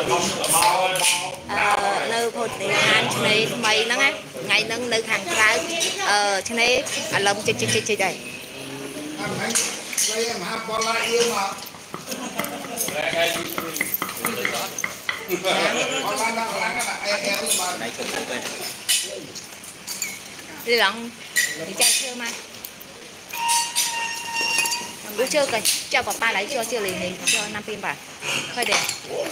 nơi phô thị an này mày nó á ngày nâng nơi hàng trái trên này lồng chơi đây đi lỏng đi chơi chưa mà bữa trưa coi cho papa lấy cho liền đi cho 5 pin bà hơi đẹp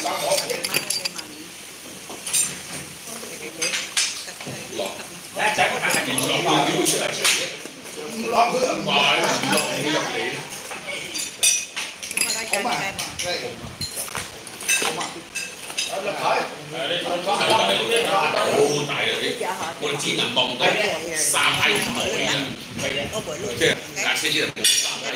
我只能望到三批唔會啊，即係嗱，先知道冇三批。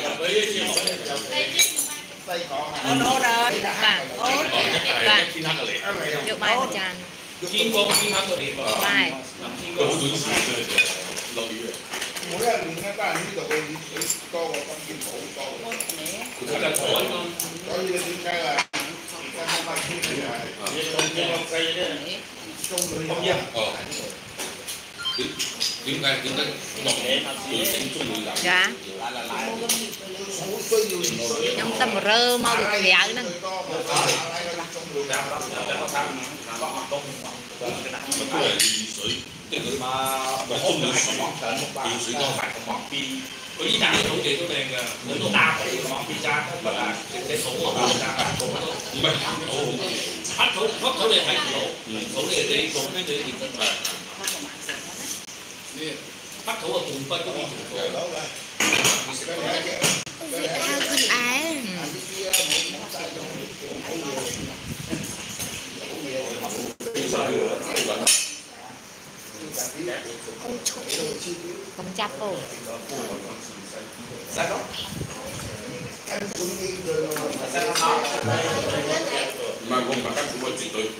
天黑嘅嚟， được mai một tràn 天光天黑嘅嚟， mai 佢好短時嘅落雨。 每一年咧都係呢度嘅雨多過今年好多。 佢就海咯。 所以你點解啊？而家啱啱天氣係中雨哦。點解落雨會整中雨㗎？ dạ trong tâm rơ mau được kéo nè 都係雨水，即係佢咪中雨水，雨水多大咁橫邊。佢依笪啲土地都靚㗎，好多大地咁橫邊揸，乜啊？你數我冇揸㗎，唔係黑土你睇唔到，土你做跟住你點得黑土嘅動筆都可以做到。 không chắp cô 唔係我唔係根本我絕對。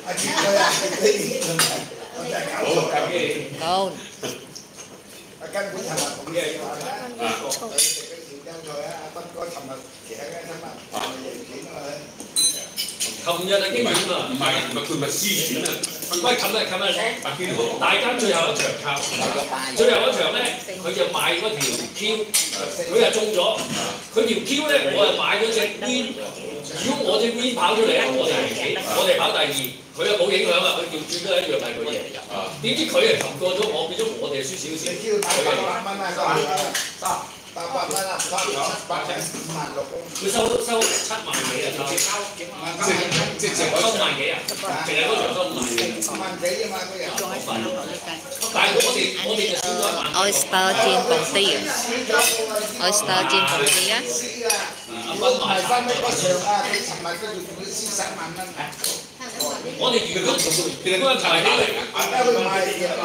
còn 根本係咪咁嘅話咧？佢食嘅甜椒菜啊，斌哥尋日其實咧，尋日影片啊。 琴日係經典啊，唔係佢咪私選啊？喂，琴日大家最後一場靠，最後一場咧，佢就賣嗰條 Q， 佢就中咗。佢條 Q 咧，我就買咗隻 Win。如果我隻 Win 跑出嚟咧，我哋幾，我哋跑第二，佢又冇影響啊！佢調轉都一樣係佢贏。點知佢係擒過咗我，變咗我哋係輸少少。 你叫大800蚊啊，800蚊啊，700,000,600,000。 佢收7萬幾啊！即收萬幾啊！淨係嗰場收5萬幾。 5萬幾啫嘛，嗰日。 但係我哋就少咗1萬。 oyster chiên bồng tia oyster chiên bồng tia 如果唔係翻呢個場啊，你尋日跟住同佢輸10萬蚊啊！ 我哋如果嗰個就係嚟， 佢賣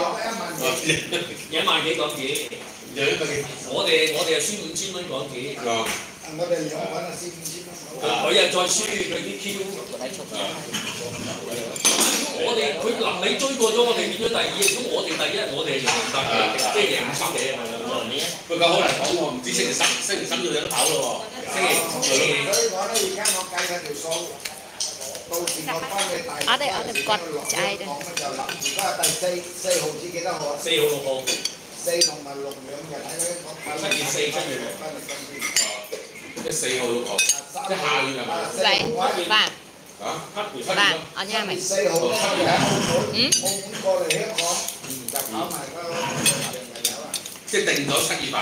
1萬幾港紙，我哋係輸5000蚊港紙。 我哋2個人啊輸5000蚊。 佢又再輸佢啲 Q。我哋佢臨尾追過咗我哋變咗第二，咁我哋第一，我哋係贏得嘅，即係贏50幾啊！佢夠好難講喎，唔知星期三要有得跑咯喎。 所以我咧而家我計緊條數，到時我幫你大。 ở đây quạt chạy đây 就諗而家第4號至幾多號啊 ？4號6號。4 同埋6兩日喺嗰 7月4、7月6。即係4號6號，即係下月係咪 vậy ba ？ba ở nhà mày 4號咧喺澳門過嚟香港，就跑埋嗰個即係定咗7月份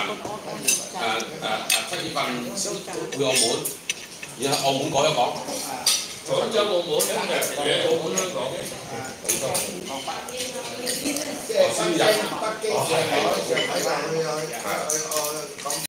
，7月份去澳門，然後澳門講一講。廣州、澳門嘅，澳門香港。 即係北京、上海、上海就去講。